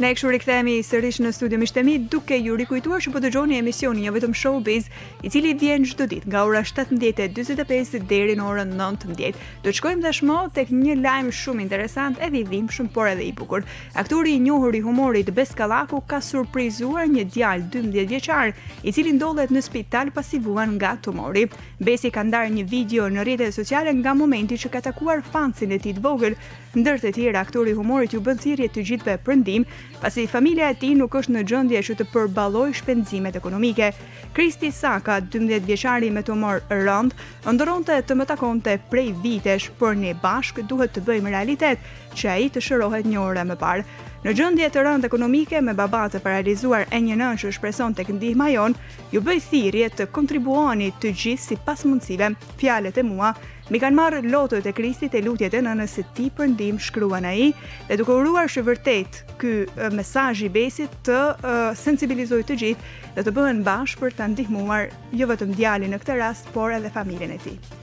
Ne kështu rikthehemi sërish në studio miqtemi duke ju rikujtuar që po dëgjoni emisionin jo vetëm Showbiz, i cili vjen çdo ditë nga ora 17:45 deri në orën 19. Do të shkojmë tashmë tek një lajm shumë interesant, edhe i dhimbshëm, por edhe i bukur. Aktori i njohur i humorit Bes Kallaku ka surprizuar një djalë 12 vjeçar, i cili ndodhet në spital pasi vuan nga tumori. Besi ka ndarë një video në rrjetet sociale nga momenti që ka takuar fansin e tij të vogël. Ndër të tjerë, aktori i humorit ju bën thirrje të gjithëve për ndihmë, pasi familja e tij nuk është në gjendje që të përballojë shpenzimet ekonomike. Kishte, 12 vjeçari me tumor rënd, ëndërronte të më takonte prej vitesh, por ne bashkë duhet të bëjmë realitet që ai të shërohet një orë më parë. Në gjendje të rëndë ekonomike, me baba të paralizuar e një nën që shpreson tek ndihma jon, ju bëj thirrje të kontribuoni të gjithë sipas mundësive. Fjalët e mua mi kanë marrë lotët e Kristit e lutjet e nënës së tij për ndihmë, shkruan ai, dhe duke uruar që vërtet ky mesazh i Besit të sensibilizojë të gjithë dhe të bëhen bashkë për ta ndihmuar jo vetëm djalin në këtë rast, por edhe familjen e tij.